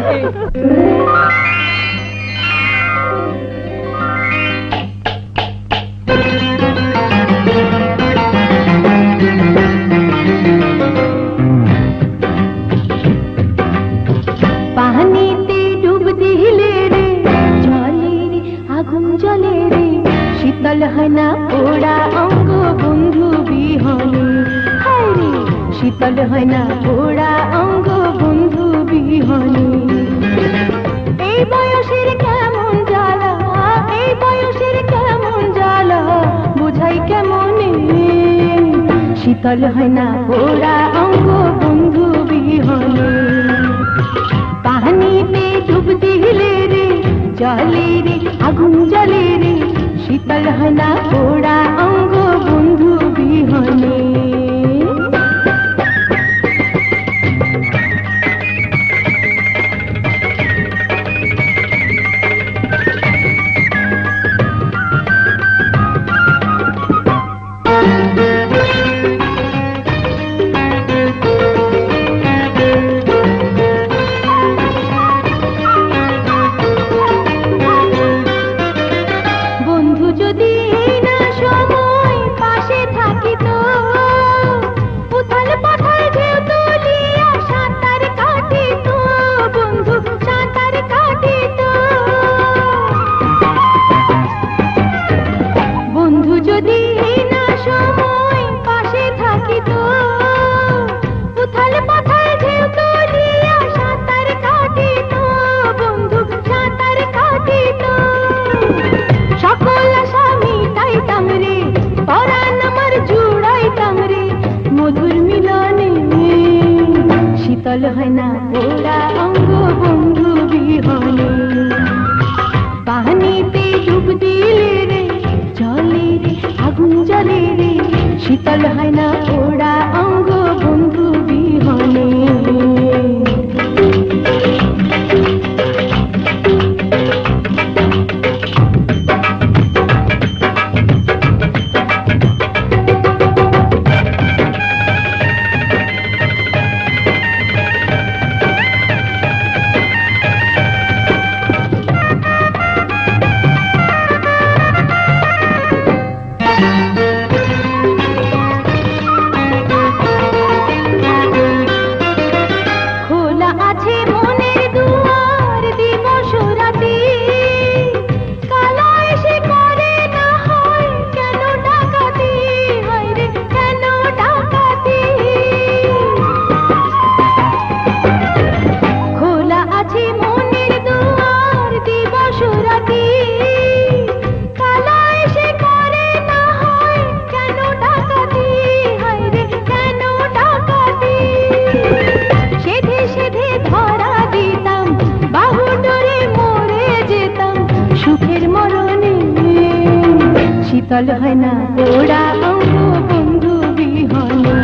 পানিতে ডুব দিলে রে, জলে রে আগুন জ্বলে রে, শীতল হয় না পোড়া অঙ্গ বন্ধু বিহনে। হায় রে শীতল হয় না পোড়া অঙ্গ বন্ধু বিহনে। এই বয়সের কেমন জ্বালা, এই বয়সের কেমন জ্বালা, বোঝাই কেমনে। শীতল হয় না পোড়া অঙ্গ বন্ধু বিহনে। পানিতে ডুব দিলে রে, জলে রে আগুন জ্বলে রে, শীতল হয় না পোড়া অঙ্গ বন্ধু বিহনে। শীতল হয় না পোড়া অঙ্গ বন্ধু বিহনে। পানিতে ডুব দিলে রে, জলে রে আগুন জ্বলে রে, শীতল হয় না পোড়া অঙ্গ বন্ধু বিহনে। শীতল হয় না পোড়া অঙ্গ বন্ধু বিহনে।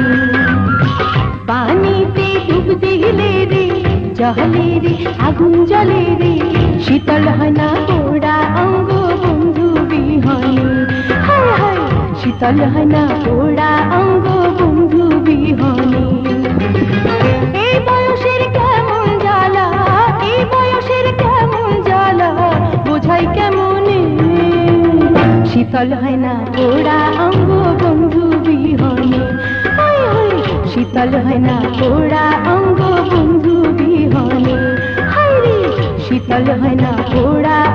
পানিতে ডুব দিলে রে, জলে রে আগুন জ্বলে রে, শীতল হয় না পোড়া অঙ্গ বন্ধু বিহনে। হায় হায় শীতল হয় না পোড়া অঙ্গ বন্ধু বিহনে। এই বয়সের কেমন জ্বালা, এই বয়সের কেমন জ্বালা, বোঝাই কেমনে। শীতল হয় না পোড়া অঙ্গ বন্ধু বিহনে। হায় হায় শীতল হয় না পোড়া অঙ্গ বন্ধু বিহনে। হায় রে শীতল হয় না পোড়া